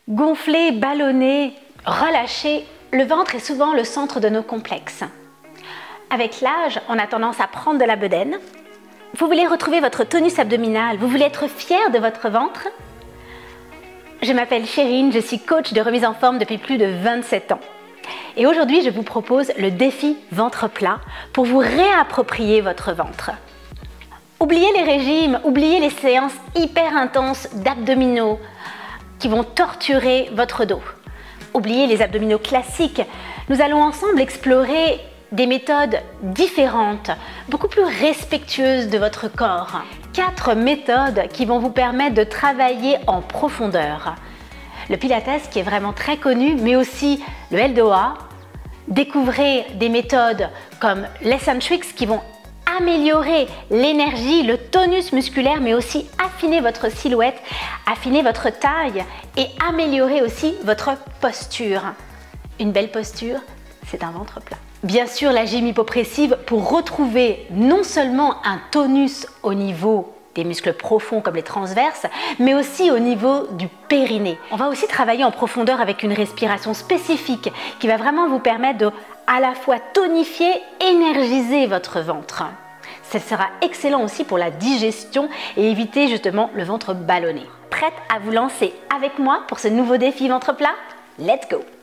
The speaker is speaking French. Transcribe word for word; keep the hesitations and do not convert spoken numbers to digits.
Gonflé, ballonné, relâché, le ventre est souvent le centre de nos complexes. Avec l'âge, on a tendance à prendre de la bedaine. Vous voulez retrouver votre tonus abdominal, vous voulez être fier de votre ventre? Je m'appelle Chérine, je suis coach de remise en forme depuis plus de vingt-sept ans. Et aujourd'hui, je vous propose le défi ventre plat pour vous réapproprier votre ventre. Oubliez les régimes, oubliez les séances hyper intenses d'abdominaux qui vont torturer votre dos. Oubliez les abdominaux classiques. Nous allons ensemble explorer des méthodes différentes, beaucoup plus respectueuses de votre corps. Quatre méthodes qui vont vous permettre de travailler en profondeur. Le Pilates qui est vraiment très connu, mais aussi le L D O A. Découvrez des méthodes comme l'Eccentrics qui vont améliorer l'énergie, le tonus musculaire, mais aussi affiner votre silhouette, affiner votre taille et améliorer aussi votre posture. Une belle posture, c'est un ventre plat. Bien sûr, la gym hypopressive pour retrouver non seulement un tonus au niveau des muscles profonds comme les transverses, mais aussi au niveau du périnée. On va aussi travailler en profondeur avec une respiration spécifique qui va vraiment vous permettre de à la fois tonifier, énergiser votre ventre. Ça sera excellent aussi pour la digestion et éviter justement le ventre ballonné. Prête à vous lancer avec moi pour ce nouveau défi ventre plat? Let's go!